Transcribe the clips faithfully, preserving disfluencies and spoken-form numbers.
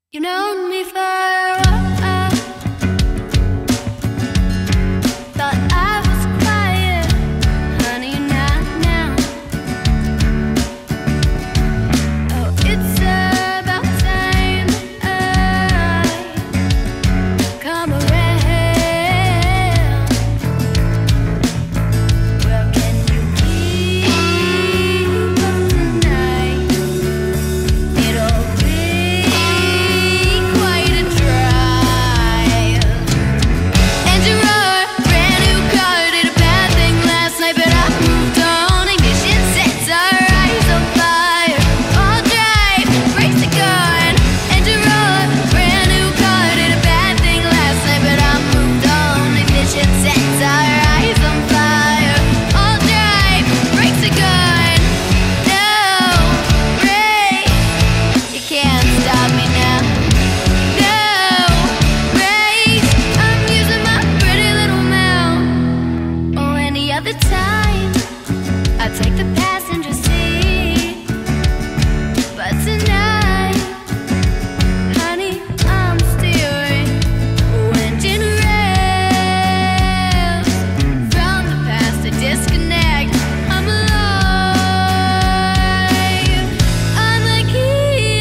You know me for a while. Thought I was quiet, honey, not now. Oh, it's about time I come around. Well, can you keep up tonight? It'll be quite a drive. And you wrote a brand new car, did a bad thing last night, but I moved on. Ignition sets our eyes on fire. All drive, breaks the gun. And you wrote a brand new car, did a bad thing last night, but I moved on. Ignition sets our eyes on fire. All drive, breaks the gun. No break, you can't stop me now. No brakes, I'm using my pretty little mouth. Oh, any other time I'd take the passenger seat, but tonight, honey, I'm steering. Oh, engine revs from the past to disconnect. I'm alive. I'm the key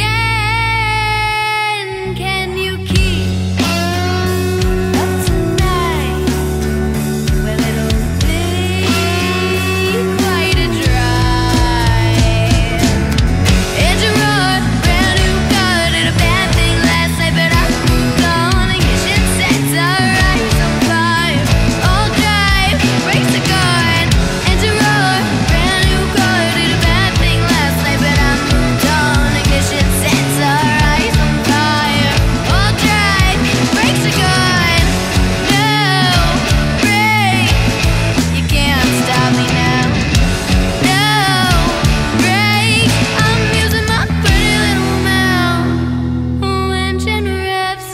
again. Can you keep up tonight? Well, it'll be quite a drive. And you wrote a brand new car, did a bad thing last night, but I moved on. Ignition sets our eyes on fire. All drive, breaks the gun. And you wrote a brand new car, did a bad thing last night, but I moved on. Ignition sets our eyes on fire. All drive, breaks the gun. No break, you can't stop me now. No break, I'm using my pretty little mouth. Oh, engine revs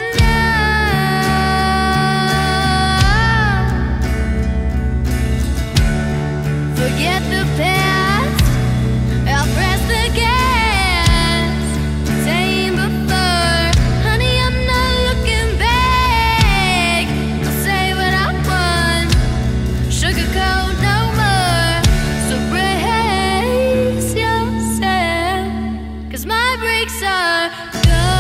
now. Forget the past, I'll press the gas. Same before, honey, I'm not looking back. I'll say what I want, sugarcoat no more. So brace yourself, 'cause my brakes are gone.